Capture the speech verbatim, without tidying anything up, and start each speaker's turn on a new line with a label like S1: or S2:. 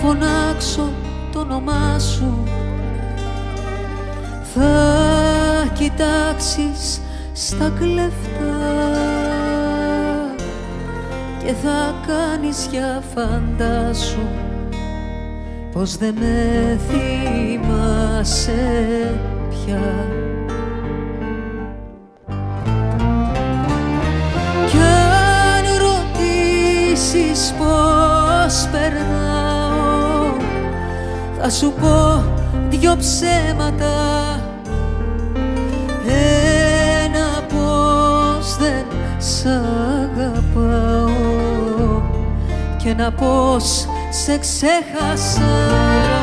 S1: φωνάξω το όνομά σου, θα κοιτάξεις στα κλέφτα και θα κάνεις για φαντάσου πως δεν με θυμάσαι πια. Κι αν ρωτήσεις πως περνάω, θα σου πω δυο ψέματα. Ένα πως δεν σ' αγαπάω και ένα πως σε ξέχασα.